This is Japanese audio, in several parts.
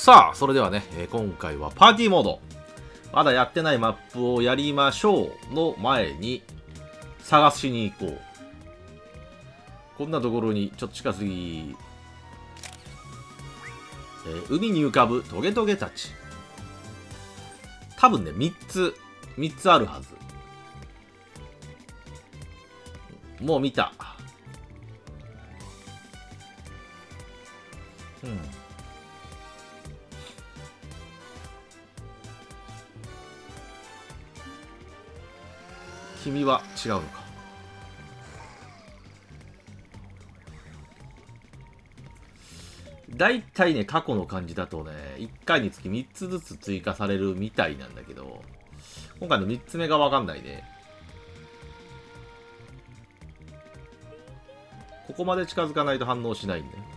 さあ、それではね、今回はパーティーモード。まだやってないマップをやりましょうの前に、探しに行こう。こんなところにちょっと近すぎ。海に浮かぶトゲトゲたち。多分ね、3つあるはず。もう見た。君は違うのか。だいたいね、過去の感じだとね、1回につき3つずつ追加されるみたいなんだけど、今回の3つ目がわかんないね。ここまで近づかないと反応しないんだよ。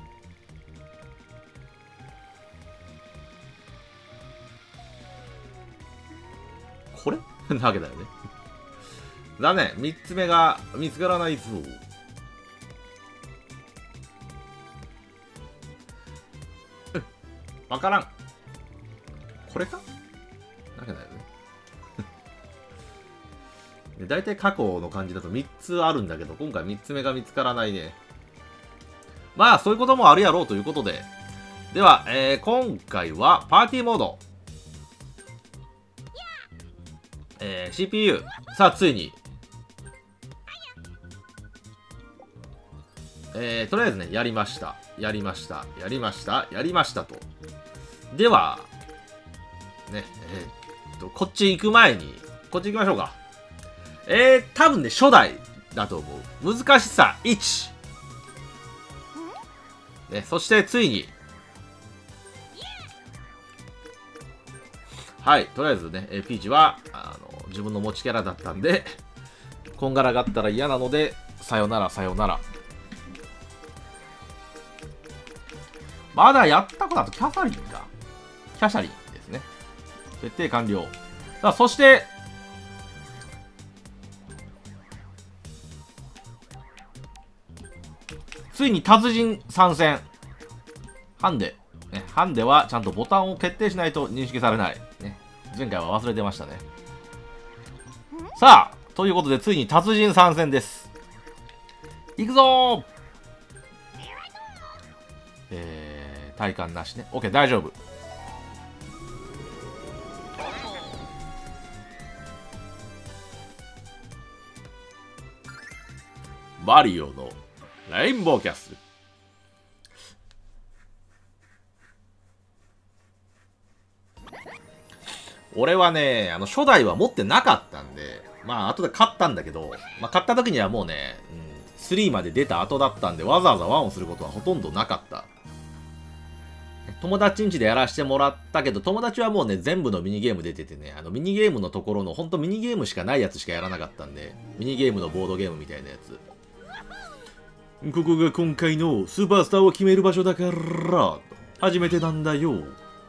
これなわけだよね。残念、3つ目が見つからないぞ。わからん。これかなわけだよね。だいたい過去の感じだと3つあるんだけど、今回3つ目が見つからないね。まあ、そういうこともあるやろうということで。では、今回はパーティーモード。CPU。さあ、ついに。とりあえずね、やりました。やりましたと。では、ね、こっち行く前に、こっち行きましょうか。多分ね、初代だと思う。難しさ1。ね、そしてついに、はい、とりあえずね、ピーチは、自分の持ちキャラだったんで、こんがらがったら嫌なので、さよなら。まだやったことあとキャサリンか。キャシャリンですね。設定完了。さあ、そして、ついに達人参戦。ハンデ。ね、ハンデはちゃんとボタンを決定しないと認識されない。ね、前回は忘れてましたね。さあ、ということでついに達人参戦です。いくぞー。体感なしね。OK、大丈夫。マリオのレインボーキャッスル。俺はね、初代は持ってなかったんで、まあ、後で買ったんだけど、まあ、買った時にはもうね、3まで出た後だったんで、わざわざ1をすることはほとんどなかった。友達ん家でやらせてもらったけど、友達はもうね、全部のミニゲーム出ててね、ミニゲームのところの、ほんとミニゲームしかないやつしかやらなかったんで、ミニゲームのボードゲームみたいなやつ。ここが今回のスーパースターを決める場所だから、初めてなんだよ。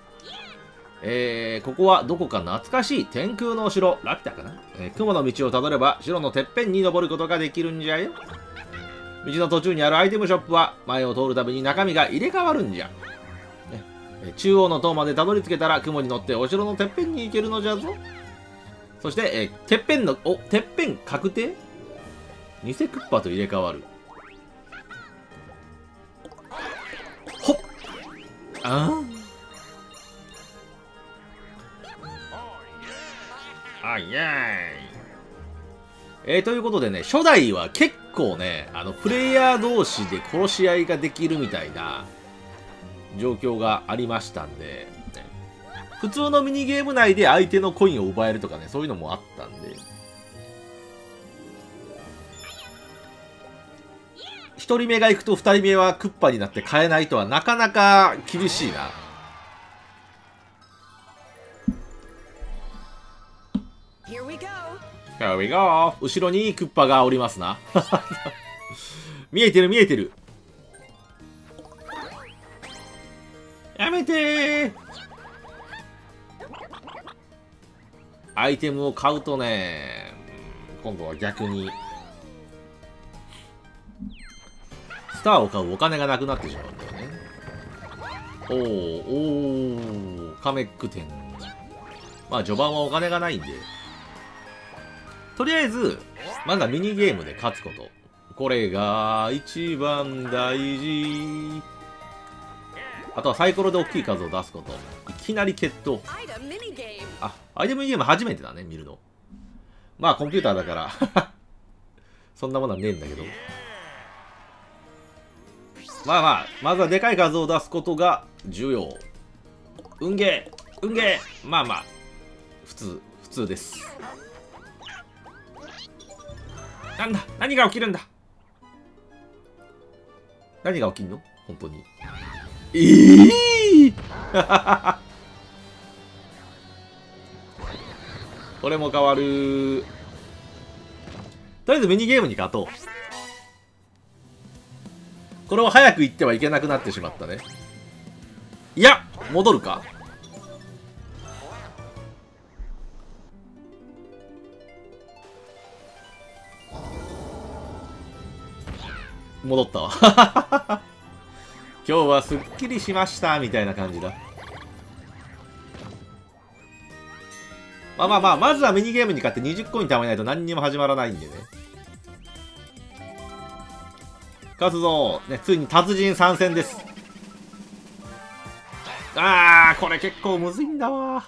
ここはどこか懐かしい天空のお城、ラピュタかな。雲の道をたどれば、城のてっぺんに登ることができるんじゃよ。道の途中にあるアイテムショップは、前を通るたびに中身が入れ替わるんじゃ。中央の塔までたどり着けたら雲に乗ってお城のてっぺんに行けるのじゃぞ。そして、てっぺん確定？偽クッパと入れ替わる。ほっイエーイ。ということでね、初代は結構ね、プレイヤー同士で殺し合いができるみたいな状況がありましたんで、ね、普通のミニゲーム内で相手のコインを奪えるとかね、そういうのもあったんで、1人目が行くと2人目はクッパになって買えないとはなかなか厳しいな。Here we go! 後ろにクッパがおりますな。見えてる。やめてー。アイテムを買うとね、今度は逆にスターを買うお金がなくなってしまうんだよね。 おー、カメック店。まあ序盤はお金がないんで、とりあえずまずはミニゲームで勝つこと、これが一番大事。あとはサイコロで大きい数を出すこと。いきなり決闘。あ、アイテムミニゲーム初めてだね、見るの。まあコンピューターだからそんなものはねえんだけど、まあまあまずはでかい数を出すことが重要。運ゲー運ゲー、まあまあ普通です。なんだ、何が起きるんだ、何が起きんの本当に。これも変わる。とりあえずミニゲームに勝とう。これを早く行ってはいけなくなってしまったね。いや、戻るか。戻ったわ今日はすっきりしましたみたいな感じだ。まあまあまあ、まずはミニゲームに勝って20コイン貯めないと何にも始まらないんでね。勝つぞー、ね、ついに達人参戦です。あー、これ結構むずいんだわ。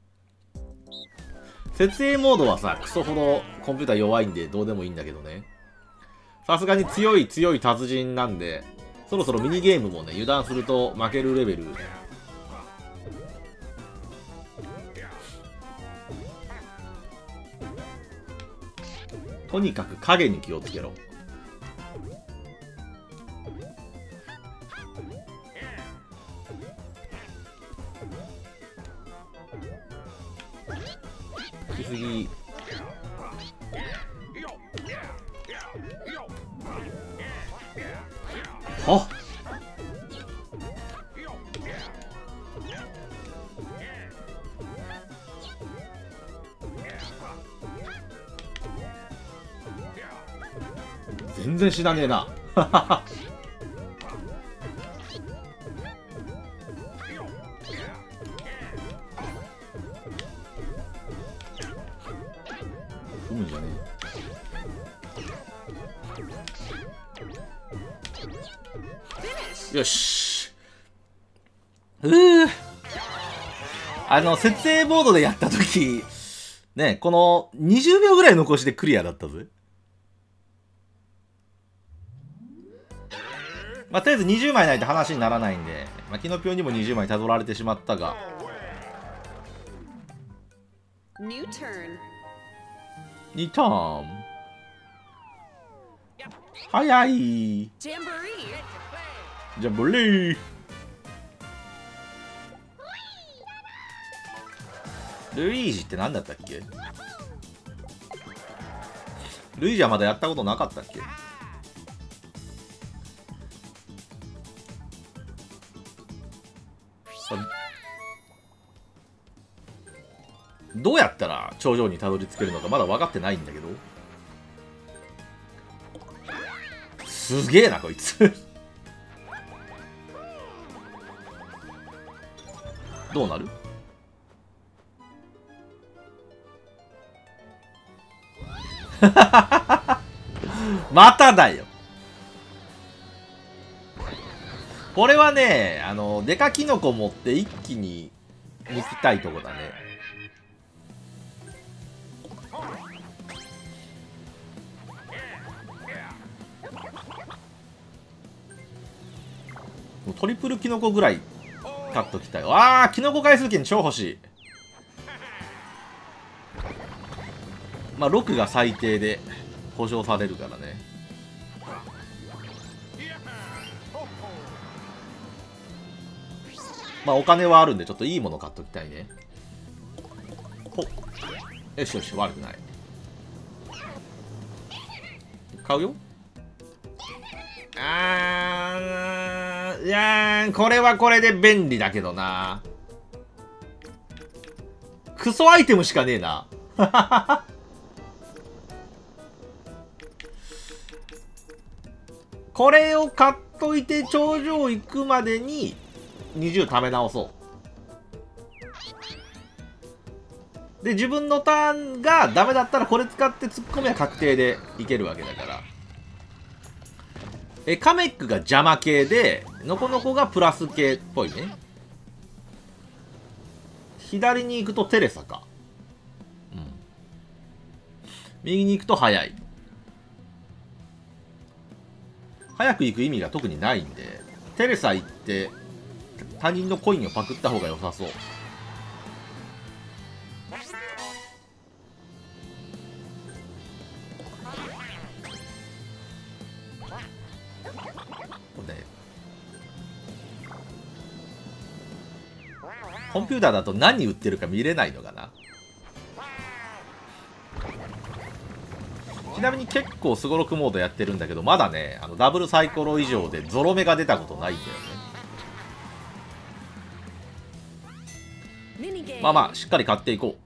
設営モードはさ、クソほどコンピューター弱いんでどうでもいいんだけどね。さすがに強い達人なんで、そろそろミニゲームもね、油断すると負けるレベル。とにかく影に気をつけろ。来すぎ。あっ、全然死なねえなうんじゃねえ。よし。設営ボードでやったとき、ね、この20秒ぐらい残しでクリアだったぜ。まあ、とりあえず20枚ないと話にならないんで、まあ、キノピオにも20枚たどられてしまったが。2ターン。早い。ジャンボリー。ルイージって何だったっけ？ルイージはまだやったことなかったっけ？どうやったら頂上にたどり着けるのかまだ分かってないんだけど。すげえなこいつどうなる？まただよ。これはね、デカキノコ持って一気に抜きたいとこだね。もうトリプルキノコぐらい買っときたい。わあ、キノコ回数券超欲しい。まあ6が最低で保証されるからね。まあお金はあるんでちょっといいもの買っときたいね。ほっ、よしよし、悪くない。買うよ。いやー、これはこれで便利だけどな。クソアイテムしかねえなこれを買っといて頂上行くまでに 20貯め直そう。で、自分のターンがダメだったらこれ使って突っ込みは確定でいけるわけだから。カメックが邪魔系で、ノコノコがプラス系っぽいね。左に行くとテレサか。うん。右に行くと速い。早く行く意味が特にないんで、テレサ行って他人のコインをパクった方が良さそう。コンピューターだと何売ってるか見れないのかな。ちなみに結構スゴロクモードやってるんだけど、まだね、ダブルサイコロ以上でゾロ目が出たことないんだよね。まあまあ、しっかり買っていこう。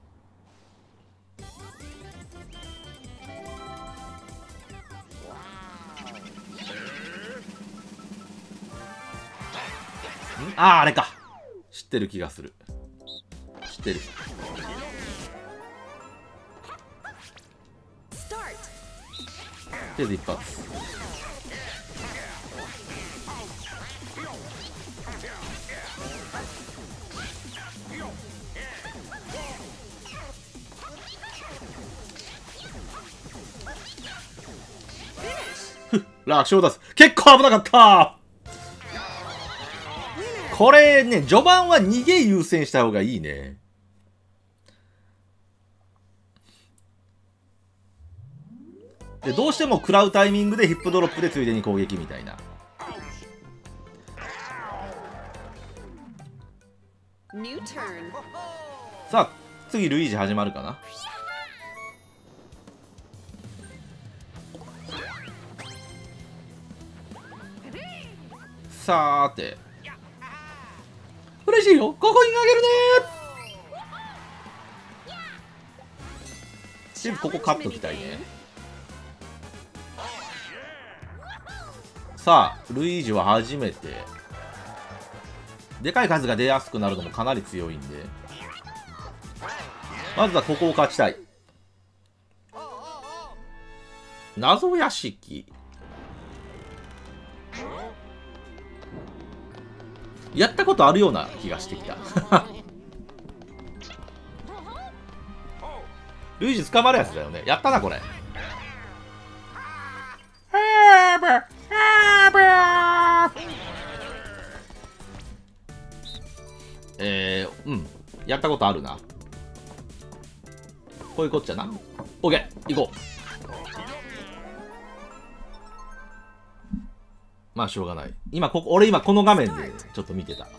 あれか。知ってる気がする。知ってる。とりあえず一発。楽勝出す。結構危なかった。これね、序盤は逃げ優先した方がいいね。で、どうしても食らうタイミングでヒップドロップでついでに攻撃みたいな。さあ、次ルイージ始まるかな。さーて。嬉しいよ。ここに投げるねー。全部ここ勝っときたいね。さあ、ルイージは初めて。でかい数が出やすくなるのもかなり強いんで。まずはここを勝ちたい。謎屋敷。やったことあるような気がしてきた。ルイージ捕まるやつだよね。やったな、これ。うん。やったことあるな。こういうこっちゃな。オッケー、行こう。まあ、しょうがない。俺今この画面でちょっと見てた。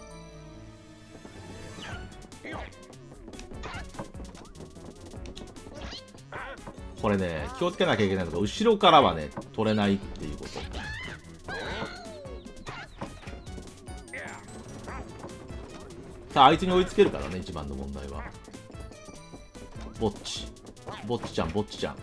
これね、気をつけなきゃいけないのが、後ろからはね、取れないっていうこと。さあ、あいつに追いつけるからね、一番の問題は。ぼっち。ぼっちちゃん、ぼっちちゃん。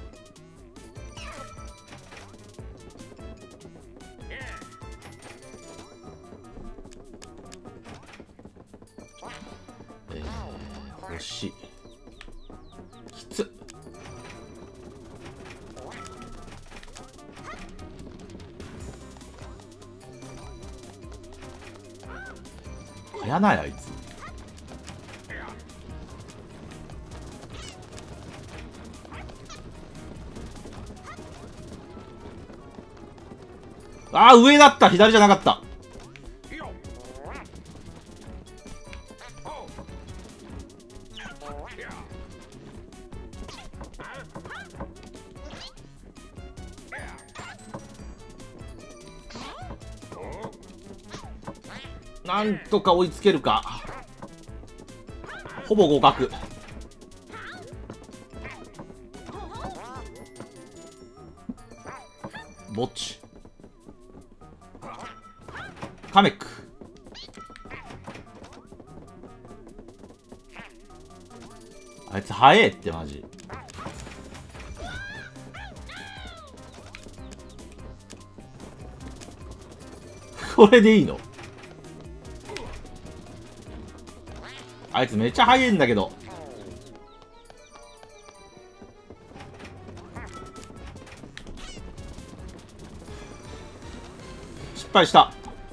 星。きつっ。早ないあいつ。ああ、上だった。左じゃなかった。なんとか追いつけるか。ほぼ互角。ぼっち。カメック。あいつ早えってマジ。これでいいの？ あいつめっちゃ速いんだけど。失敗した。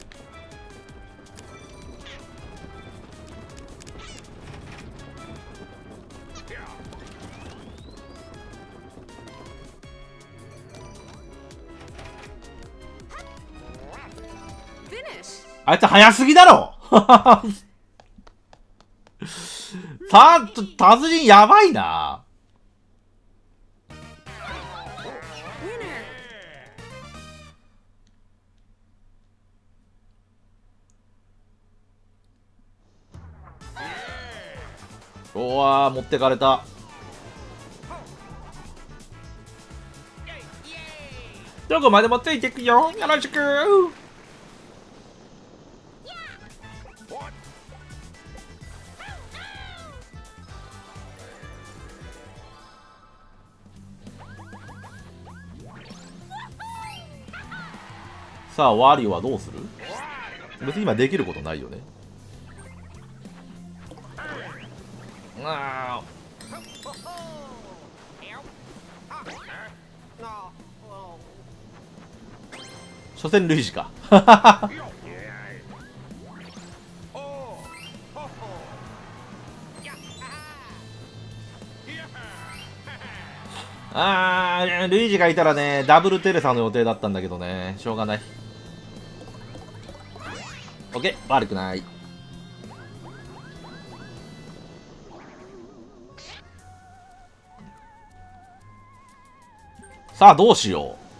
あいつ早すぎだろ達人やばいな。おわー、持ってかれた。どこまでもついてくよ、よろしく。さあ、ワリはどうする？別に今できることないよね。あ所詮ルイージかルイージがいたらね、ダブルテレサの予定だったんだけどね、しょうがない。オッケー、悪くない。さあ、どうしよう。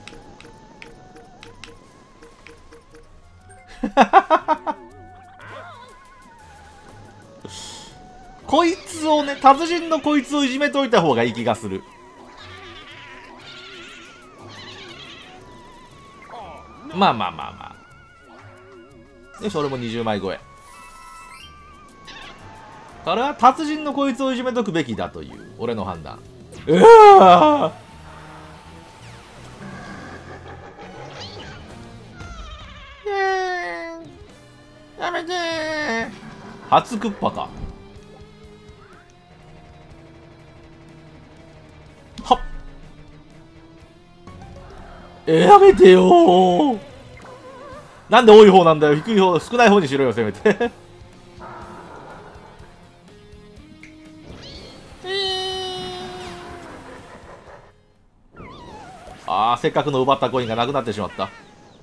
こいつをね、達人のこいつをいじめといた方がいい気がする。まあまあまあまあ。よし、俺も20枚超え。これは達人のこいつをいじめとくべきだという、俺の判断。やめてー。初クッパか。はっ。やめてよー。なんで多い方なんだよ。低い方、少ない方にしろよ、せめて。ああ、せっかくの奪ったコインがなくなってしまった。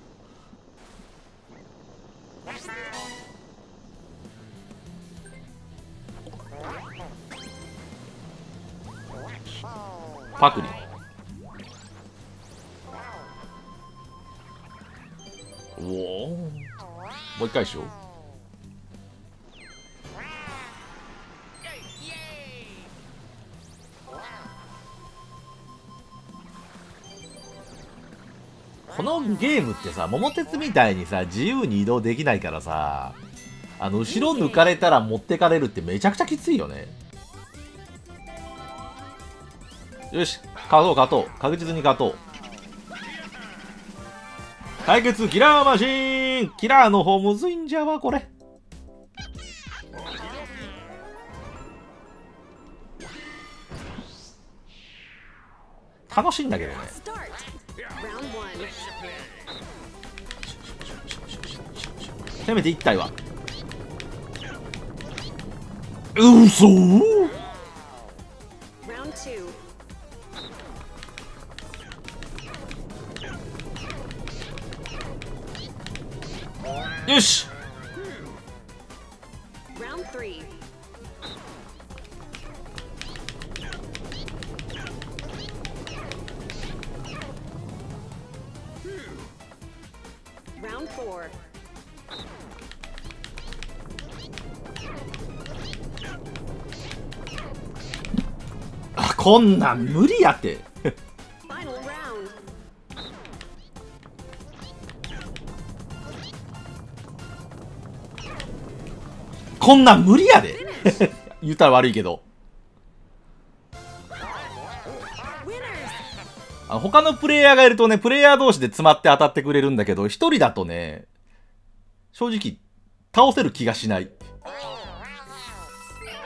パクリ。おお、もう一回しよう。このゲームってさ、桃鉄みたいにさ、自由に移動できないからさ、後ろ抜かれたら持ってかれるってめちゃくちゃきついよね。よし、勝とう勝とう。確実に勝とう。対決キラーマシーン。キラーの方むずいんじゃわ、これ。楽しいんだけどね。せめて1体は。うそー。よし。こんなん無理やってこんなん無理やで言ったら悪いけど他のプレイヤーがいるとね、プレイヤー同士で詰まって当たってくれるんだけど、一人だとね、正直倒せる気がしない。